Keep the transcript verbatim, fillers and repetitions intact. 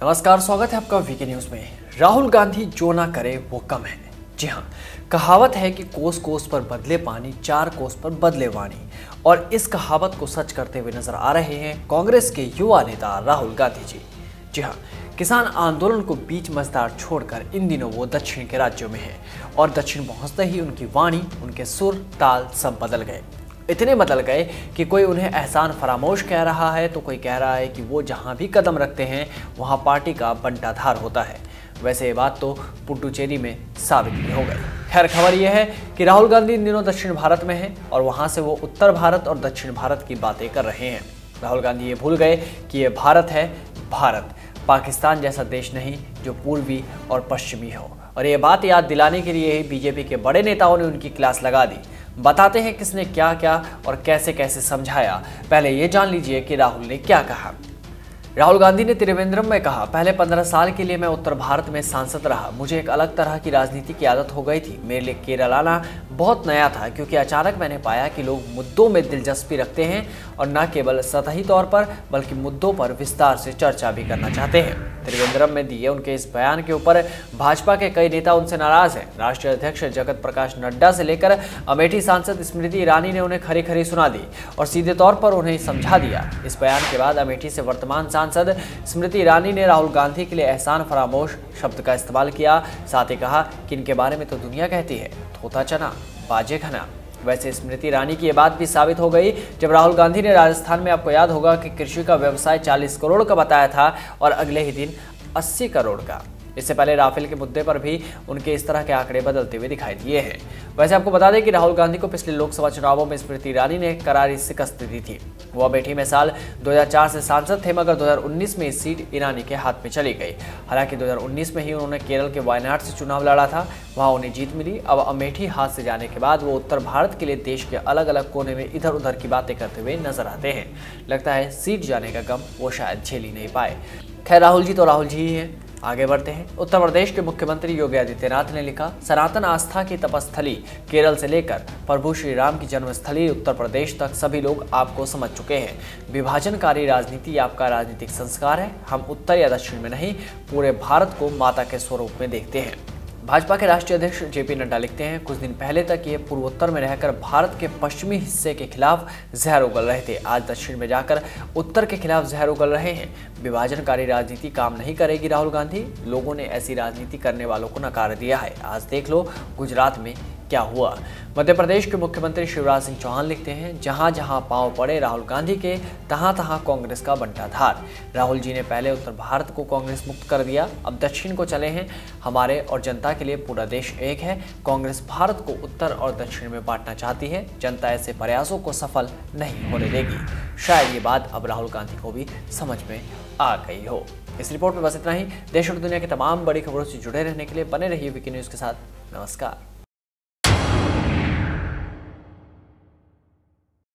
नमस्कार, स्वागत है आपका वीके न्यूज में। राहुल गांधी जो ना करे वो कम है। जी हाँ, कहावत है कि कोस कोस पर बदले पानी, चार कोस पर बदले वाणी। और इस कहावत को सच करते हुए नजर आ रहे हैं कांग्रेस के युवा नेता राहुल गांधी जी। जी हाँ, किसान आंदोलन को बीच मझधार छोड़कर इन दिनों वो दक्षिण के राज्यों में हैं और दक्षिण पहुंचते ही उनकी वाणी, उनके सुर, ताल सब बदल गए। इतने बदल गए कि कोई उन्हें एहसान फरामोश कह रहा है तो कोई कह रहा है कि वो जहां भी कदम रखते हैं वहां पार्टी का बंटाधार होता है। वैसे ये बात तो पुडुचेरी में साबित भी हो गई। खैर, खबर यह है कि राहुल गांधी इन दिनों दक्षिण भारत में हैं और वहां से वो उत्तर भारत और दक्षिण भारत की बातें कर रहे हैं। राहुल गांधी ये भूल गए कि ये भारत है, भारत पाकिस्तान जैसा देश नहीं जो पूर्वी और पश्चिमी हो। और ये बात याद दिलाने के लिए ही बीजेपी के बड़े नेताओं ने उनकी क्लास लगा दी। बताते हैं किसने क्या क्या और कैसे कैसे समझाया। पहले ये जान लीजिए कि राहुल ने क्या कहा। राहुल गांधी ने त्रिवेंद्रम में कहा, पहले पंद्रह साल के लिए मैं उत्तर भारत में सांसद रहा। मुझे एक अलग तरह की राजनीति की आदत हो गई थी। मेरे लिए केरल आना बहुत नया था क्योंकि अचानक मैंने पाया कि लोग मुद्दों में दिलचस्पी रखते हैं और न केवल सतही तौर पर बल्कि मुद्दों पर विस्तार से चर्चा भी करना चाहते हैं। त्रिवेंद्रम में दिए उनके इस बयान के ऊपर भाजपा के कई नेता उनसे नाराज हैं। राष्ट्रीय अध्यक्ष जगत प्रकाश नड्डा से लेकर अमेठी सांसद स्मृति ईरानी ने उन्हें खरी खरी सुना दी और सीधे तौर पर उन्हें समझा दिया। इस बयान के बाद अमेठी से वर्तमान सांसद स्मृति ईरानी ने राहुल गांधी के लिए एहसान फरामोश शब्द का इस्तेमाल किया। साथ ही कहा कि इनके बारे में तो दुनिया कहती है थोथा चना बाजे घना। वैसे स्मृति ईरानी की ये बात भी साबित हो गई जब राहुल गांधी ने राजस्थान में, आपको याद होगा कि कृषि का व्यवसाय चालीस करोड़ का बताया था और अगले ही दिन अस्सी करोड़ का। इससे पहले राफेल के मुद्दे पर भी उनके इस तरह के आंकड़े बदलते हुए दिखाई दिए हैं। वैसे आपको बता दें कि राहुल गांधी को पिछले लोकसभा चुनावों में स्मृति ईरानी ने करारी शिकस्त दी थी। वो अमेठी में साल दो हज़ार चार से सांसद थे, मगर दो हज़ार उन्नीस में इस सीट ईरानी के हाथ में चली गई। हालांकि दो हज़ार उन्नीस में ही उन्होंने केरल के वायनाड से चुनाव लड़ा था, वहां उन्हें जीत मिली। अब अमेठी हाथ से जाने के बाद वो उत्तर भारत के लिए देश के अलग अलग कोने में इधर उधर की बातें करते हुए नजर आते हैं। लगता है सीट जाने का गम वो शायद झेल ही नहीं पाए। खैर, राहुल जी तो राहुल जी ही हैं। आगे बढ़ते हैं। उत्तर प्रदेश के मुख्यमंत्री योगी आदित्यनाथ ने लिखा, सनातन आस्था की तपस्थली केरल से लेकर प्रभु श्री राम की जन्मस्थली उत्तर प्रदेश तक सभी लोग आपको समझ चुके हैं। विभाजनकारी राजनीति आपका राजनीतिक संस्कार है। हम उत्तर या दक्षिण में नहीं, पूरे भारत को माता के स्वरूप में देखते हैं। भाजपा के राष्ट्रीय अध्यक्ष जेपी नड्डा लिखते हैं, कुछ दिन पहले तक ये पूर्वोत्तर में रहकर भारत के पश्चिमी हिस्से के खिलाफ जहर उगल रहे थे। आज दक्षिण में जाकर उत्तर के खिलाफ जहर उगल रहे हैं। विभाजनकारी राजनीति काम नहीं करेगी राहुल गांधी। लोगों ने ऐसी राजनीति करने वालों को नकार दिया है। आज देख लो गुजरात में क्या हुआ। मध्य प्रदेश के मुख्यमंत्री शिवराज सिंह चौहान लिखते हैं, जहां जहां पांव पड़े राहुल गांधी के, तहां तहां कांग्रेस का बंटाधार। राहुल जी ने पहले उत्तर भारत को कांग्रेस मुक्त कर दिया, अब दक्षिण को चले हैं। हमारे और जनता के लिए पूरा देश एक है। कांग्रेस भारत को उत्तर और दक्षिण में बांटना चाहती है। जनता ऐसे प्रयासों को सफल नहीं होने देगी। शायद ये बात अब राहुल गांधी को भी समझ में आ गई हो। इस रिपोर्ट में बस इतना ही। देश और दुनिया की तमाम बड़ी खबरों से जुड़े रहने के लिए बने रहिए वीके न्यूज के साथ। नमस्कार।